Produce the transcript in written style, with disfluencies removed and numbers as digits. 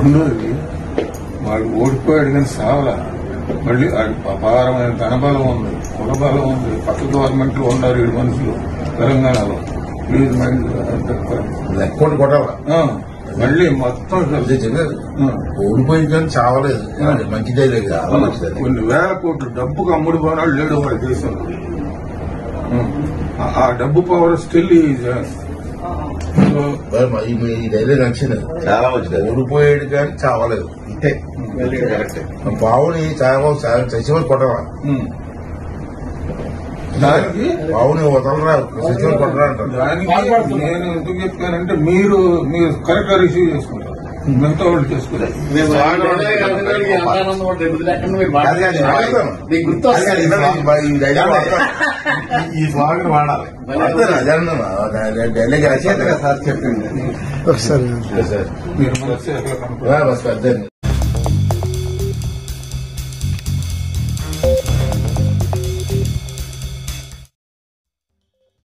రెండోది వాడు ఓడిపోయాడు కానీ సావలా. మళ్ళీ అపారమైన ధనబలం ఉంది, కులబలం ఉంది. పక్క గవర్నమెంట్ లో ఉన్నారు 7 మనుషులు తెలంగాణలో. ప్లీజ్ లెక్కోటి కొట్టాలా మళ్ళీ మొత్తం ఓడిపోయి కానీ చావలేదు. మంచిదే లేదు, చాలా మంచిది. కొన్ని వేల కోట్లు డబ్బుకు అమ్ముడు పోనాడు లేడు వాడి దేశంలో. ఆ డబ్బు పవర్ స్టిల్ ఈ డైలాగ్ నచ్చింది, చాలా మంచిది. ఓడిపోయాడు కానీ చావలేదు, ఇంతే బావుని చచ్చిపోయి కొట్టరా, దానికి బావుని వదలరా, చచ్చిపోయి కొట్టరా అంటారు. దానికి నేను ఎందుకు చెప్పానంటే మీరు కరెక్ట్ గా రిసీవ్ చేసుకుంటారు, మిగతా వాళ్ళు చేసుకుంటారు. ఈ స్వాగతం వాడాలి, డైలాగ్ రచయితగా సార్ చెప్పింది. మీరు మనసు ఎట్లా కనుక్కో